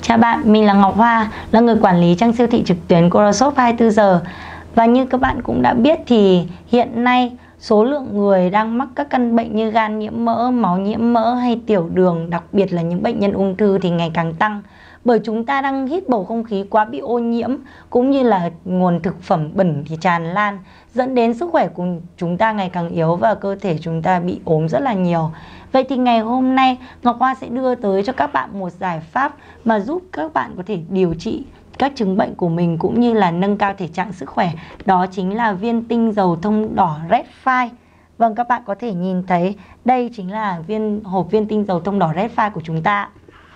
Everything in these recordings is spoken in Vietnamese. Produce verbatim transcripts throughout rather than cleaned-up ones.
Chào bạn, mình là Ngọc Hoa, là người quản lý trang siêu thị trực tuyến Coroshop hai mươi tư giờ. Và như các bạn cũng đã biết thì hiện nay số lượng người đang mắc các căn bệnh như gan nhiễm mỡ, máu nhiễm mỡ hay tiểu đường, đặc biệt là những bệnh nhân ung thư thì ngày càng tăng. Bởi chúng ta đang hít bầu không khí quá bị ô nhiễm, cũng như là nguồn thực phẩm bẩn thì tràn lan, dẫn đến sức khỏe của chúng ta ngày càng yếu và cơ thể chúng ta bị ốm rất là nhiều. Vậy thì ngày hôm nay Ngọc Hoa sẽ đưa tới cho các bạn một giải pháp mà giúp các bạn có thể điều trị các chứng bệnh của mình cũng như là nâng cao thể trạng sức khỏe. Đó chính là viên tinh dầu thông đỏ Red Phi. Vâng, các bạn có thể nhìn thấy đây chính là viên hộp viên tinh dầu thông đỏ Red Phi của chúng ta.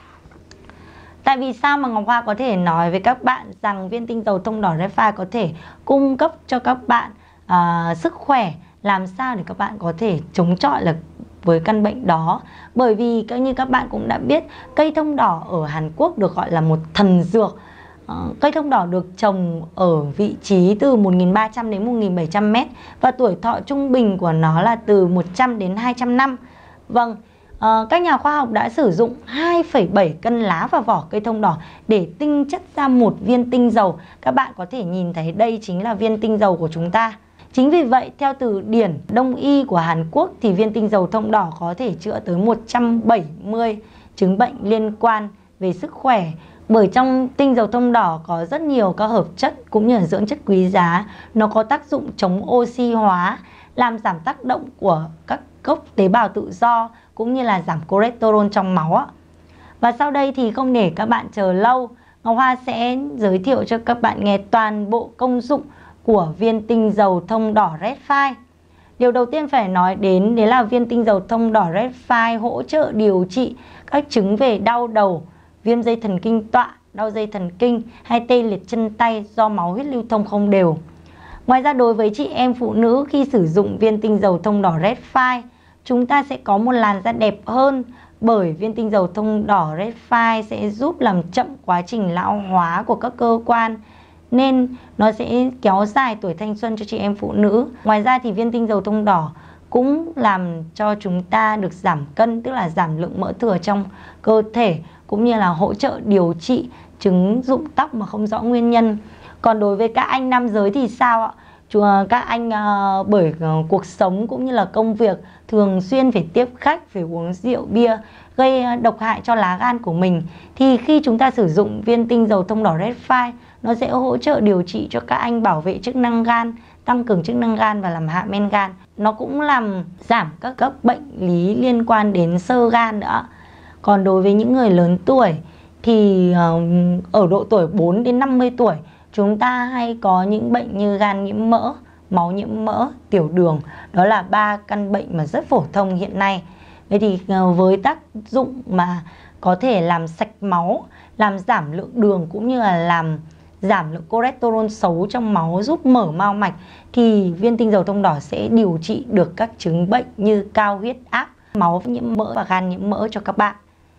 Tại vì sao mà Ngọc Hoa có thể nói với các bạn rằng viên tinh dầu thông đỏ Red Phi có thể cung cấp cho các bạn uh, sức khỏe, làm sao để các bạn có thể chống chọi là với căn bệnh đó. Bởi vì như các bạn cũng đã biết, cây thông đỏ ở Hàn Quốc được gọi là một thần dược. uh, Cây thông đỏ được trồng ở vị trí từ một nghìn ba trăm đến một nghìn bảy trăm mét và tuổi thọ trung bình của nó là từ một trăm đến hai trăm năm. Vâng, Uh, các nhà khoa học đã sử dụng hai phẩy bảy cân lá và vỏ cây thông đỏ để tinh chất ra một viên tinh dầu. Các bạn có thể nhìn thấy đây chính là viên tinh dầu của chúng ta. Chính vì vậy, theo từ điển Đông y của Hàn Quốc thì viên tinh dầu thông đỏ có thể chữa tới một trăm bảy mươi chứng bệnh liên quan về sức khỏe. Bởi trong tinh dầu thông đỏ có rất nhiều các hợp chất cũng như là dưỡng chất quý giá. Nó có tác dụng chống oxy hóa, làm giảm tác động của các gốc tế bào tự do cũng như là giảm cholesterol trong máu ạ. Và sau đây thì không để các bạn chờ lâu, Ngọc Hoa sẽ giới thiệu cho các bạn nghe toàn bộ công dụng của viên tinh dầu thông đỏ Red Phi. Điều đầu tiên phải nói đến đấy là viên tinh dầu thông đỏ Red Phi hỗ trợ điều trị các chứng về đau đầu, viêm dây thần kinh tọa, đau dây thần kinh hay tê liệt chân tay do máu huyết lưu thông không đều. Ngoài ra, đối với chị em phụ nữ khi sử dụng viên tinh dầu thông đỏ Red Phi, chúng ta sẽ có một làn da đẹp hơn, bởi viên tinh dầu thông đỏ Red Phi sẽ giúp làm chậm quá trình lão hóa của các cơ quan, nên nó sẽ kéo dài tuổi thanh xuân cho chị em phụ nữ. Ngoài ra thì viên tinh dầu thông đỏ cũng làm cho chúng ta được giảm cân, tức là giảm lượng mỡ thừa trong cơ thể, cũng như là hỗ trợ điều trị chứng rụng tóc mà không rõ nguyên nhân. Còn đối với các anh nam giới thì sao ạ? Các anh uh, bởi uh, cuộc sống cũng như là công việc thường xuyên phải tiếp khách, phải uống rượu bia, gây uh, độc hại cho lá gan của mình, thì khi chúng ta sử dụng viên tinh dầu thông đỏ Red Phi, nó sẽ hỗ trợ điều trị cho các anh, bảo vệ chức năng gan, tăng cường chức năng gan và làm hạ men gan. Nó cũng làm giảm các các bệnh lý liên quan đến xơ gan nữa. Còn đối với những người lớn tuổi thì uh, ở độ tuổi bốn đến năm mươi tuổi, chúng ta hay có những bệnh như gan nhiễm mỡ, máu nhiễm mỡ, tiểu đường. Đó là ba căn bệnh mà rất phổ thông hiện nay. Vậy thì với tác dụng mà có thể làm sạch máu, làm giảm lượng đường cũng như là làm giảm lượng cholesterol xấu trong máu, giúp mở mao mạch, thì viên tinh dầu thông đỏ sẽ điều trị được các chứng bệnh như cao huyết áp, máu nhiễm mỡ và gan nhiễm mỡ cho các bạn.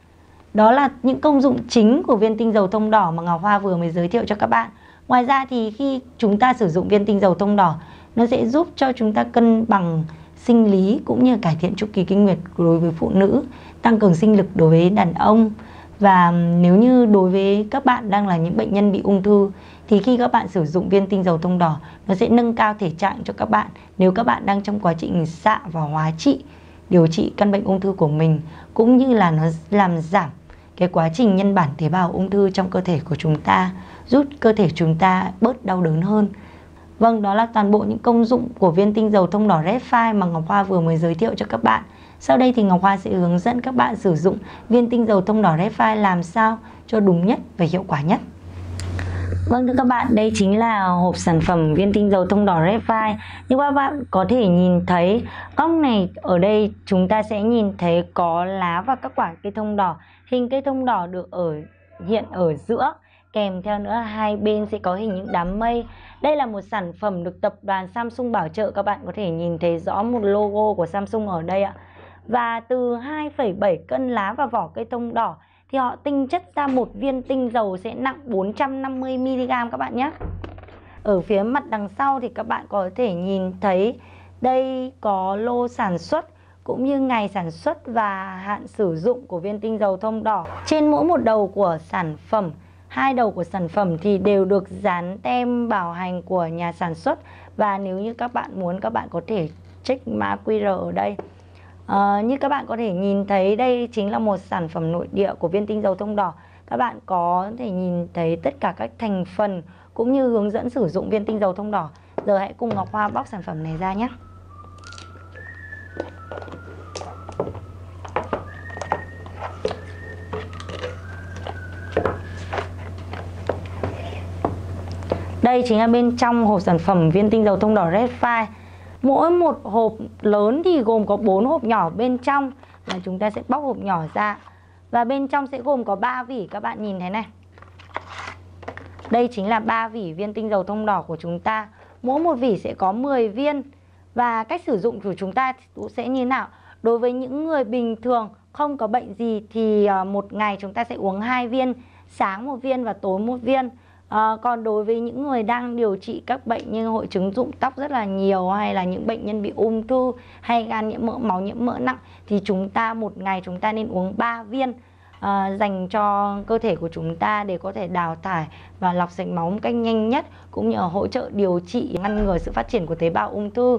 Đó là những công dụng chính của viên tinh dầu thông đỏ mà Ngọc Hoa vừa mới giới thiệu cho các bạn. Ngoài ra thì khi chúng ta sử dụng viên tinh dầu thông đỏ, nó sẽ giúp cho chúng ta cân bằng sinh lý cũng như cải thiện chu kỳ kinh nguyệt đối với phụ nữ, tăng cường sinh lực đối với đàn ông. Và nếu như đối với các bạn đang là những bệnh nhân bị ung thư thì khi các bạn sử dụng viên tinh dầu thông đỏ, nó sẽ nâng cao thể trạng cho các bạn nếu các bạn đang trong quá trình xạ và hóa trị, điều trị căn bệnh ung thư của mình, cũng như là nó làm giảm cái quá trình nhân bản tế bào ung thư trong cơ thể của chúng ta, giúp cơ thể chúng ta bớt đau đớn hơn. Vâng, đó là toàn bộ những công dụng của viên tinh dầu thông đỏ Red Phi mà Ngọc Hoa vừa mới giới thiệu cho các bạn. Sau đây thì Ngọc Hoa sẽ hướng dẫn các bạn sử dụng viên tinh dầu thông đỏ Red Phi làm sao cho đúng nhất và hiệu quả nhất. Vâng, thưa các bạn, đây chính là hộp sản phẩm viên tinh dầu thông đỏ Red Phi. Như các bạn có thể nhìn thấy, góc này ở đây chúng ta sẽ nhìn thấy có lá và các quả cây thông đỏ. Hình cây thông đỏ được ở hiện ở giữa, kèm theo nữa hai bên sẽ có hình những đám mây. Đây là một sản phẩm được tập đoàn Samsung bảo trợ, các bạn có thể nhìn thấy rõ một logo của Samsung ở đây ạ. Và từ hai phẩy bảy cân lá và vỏ cây thông đỏ thì họ tinh chất ra một viên tinh dầu sẽ nặng bốn trăm năm mươi mi li gam các bạn nhé. Ở phía mặt đằng sau thì các bạn có thể nhìn thấy đây có lô sản xuất cũng như ngày sản xuất và hạn sử dụng của viên tinh dầu thông đỏ. Trên mỗi một đầu của sản phẩm, hai đầu của sản phẩm thì đều được dán tem bảo hành của nhà sản xuất. Và nếu như các bạn muốn, các bạn có thể check mã quy rờ ở đây. À, như các bạn có thể nhìn thấy, đây chính là một sản phẩm nội địa của viên tinh dầu thông đỏ. Các bạn có thể nhìn thấy tất cả các thành phần cũng như hướng dẫn sử dụng viên tinh dầu thông đỏ. Giờ hãy cùng Ngọc Hoa bóc sản phẩm này ra nhé. Đây chính là bên trong hộp sản phẩm viên tinh dầu thông đỏ Red File. Mỗi một hộp lớn thì gồm có bốn hộp nhỏ bên trong, là chúng ta sẽ bóc hộp nhỏ ra. Và bên trong sẽ gồm có ba vỉ, các bạn nhìn thấy này. Đây chính là ba vỉ viên tinh dầu thông đỏ của chúng ta. Mỗi một vỉ sẽ có mười viên. Và cách sử dụng của chúng ta sẽ như nào? Đối với những người bình thường không có bệnh gì thì một ngày chúng ta sẽ uống hai viên, sáng một viên và tối một viên. À, còn đối với những người đang điều trị các bệnh như hội chứng rụng tóc rất là nhiều, hay là những bệnh nhân bị ung thư hay gan nhiễm mỡ, máu nhiễm mỡ nặng, thì chúng ta một ngày chúng ta nên uống ba viên à, dành cho cơ thể của chúng ta để có thể đào thải và lọc sạch máu một cách nhanh nhất, cũng như hỗ trợ điều trị, ngăn ngừa sự phát triển của tế bào ung thư.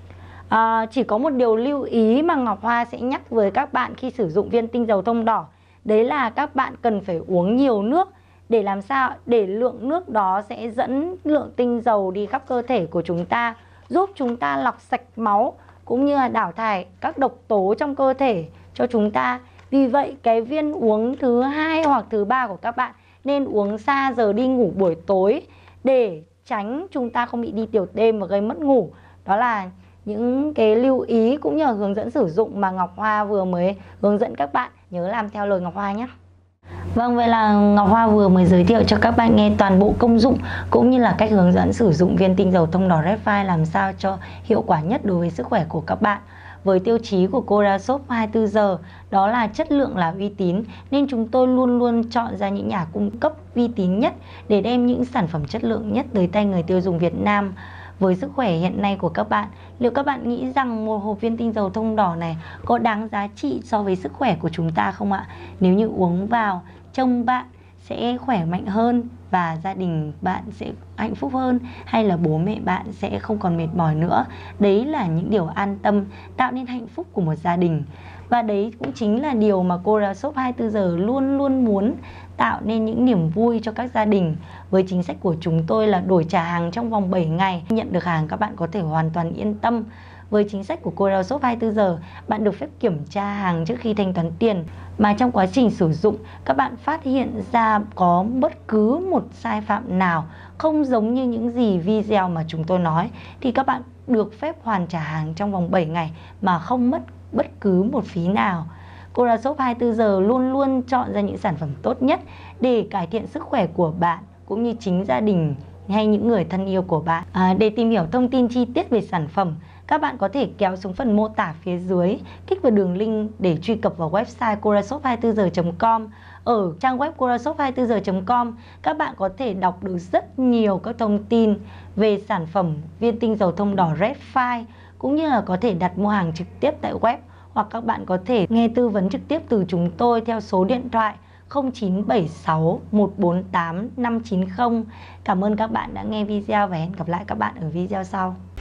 À, chỉ có một điều lưu ý mà Ngọc Hoa sẽ nhắc với các bạn khi sử dụng viên tinh dầu thông đỏ, đấy là các bạn cần phải uống nhiều nước. Để làm sao? Để lượng nước đó sẽ dẫn lượng tinh dầu đi khắp cơ thể của chúng ta, giúp chúng ta lọc sạch máu cũng như là đào thải các độc tố trong cơ thể cho chúng ta. Vì vậy cái viên uống thứ hai hoặc thứ ba của các bạn nên uống xa giờ đi ngủ buổi tối để tránh chúng ta không bị đi tiểu đêm và gây mất ngủ. Đó là những cái lưu ý cũng như là hướng dẫn sử dụng mà Ngọc Hoa vừa mới hướng dẫn các bạn. Nhớ làm theo lời Ngọc Hoa nhé. Vâng, vậy là Ngọc Hoa vừa mới giới thiệu cho các bạn nghe toàn bộ công dụng cũng như là cách hướng dẫn sử dụng viên tinh dầu thông đỏ Red File làm sao cho hiệu quả nhất đối với sức khỏe của các bạn. Với tiêu chí của Corashop hai mươi tư giờ, đó là chất lượng là uy tín, nên chúng tôi luôn luôn chọn ra những nhà cung cấp uy tín nhất để đem những sản phẩm chất lượng nhất tới tay người tiêu dùng Việt Nam. Với sức khỏe hiện nay của các bạn, liệu các bạn nghĩ rằng một hộp viên tinh dầu thông đỏ này có đáng giá trị so với sức khỏe của chúng ta không ạ? Nếu như uống vào, trông bạn sẽ khỏe mạnh hơn và gia đình bạn sẽ hạnh phúc hơn, hay là bố mẹ bạn sẽ không còn mệt mỏi nữa. Đấy là những điều an tâm, tạo nên hạnh phúc của một gia đình. Và đấy cũng chính là điều mà Corashop hai mươi tư giờ luôn luôn muốn tạo nên những niềm vui cho các gia đình. Với chính sách của chúng tôi là đổi trả hàng trong vòng bảy ngày. Nhận được hàng các bạn có thể hoàn toàn yên tâm. Với chính sách của Corashop hai mươi tư giờ, bạn được phép kiểm tra hàng trước khi thanh toán tiền. Mà trong quá trình sử dụng, các bạn phát hiện ra có bất cứ một sai phạm nào không giống như những gì video mà chúng tôi nói, thì các bạn được phép hoàn trả hàng trong vòng bảy ngày mà không mất bất cứ một phí nào. Corashop hai mươi tư giờ luôn luôn chọn ra những sản phẩm tốt nhất để cải thiện sức khỏe của bạn cũng như chính gia đình hay những người thân yêu của bạn. À, để tìm hiểu thông tin chi tiết về sản phẩm, các bạn có thể kéo xuống phần mô tả phía dưới, kích vào đường link để truy cập vào website corashop hai mươi tư giờ chấm com. Ở trang web corashop hai mươi tư giờ chấm com, các bạn có thể đọc được rất nhiều các thông tin về sản phẩm viên tinh dầu thông đỏ Red File, cũng như là có thể đặt mua hàng trực tiếp tại web, hoặc các bạn có thể nghe tư vấn trực tiếp từ chúng tôi theo số điện thoại không chín bảy sáu một bốn tám năm chín không. Cảm ơn các bạn đã nghe video và hẹn gặp lại các bạn ở video sau.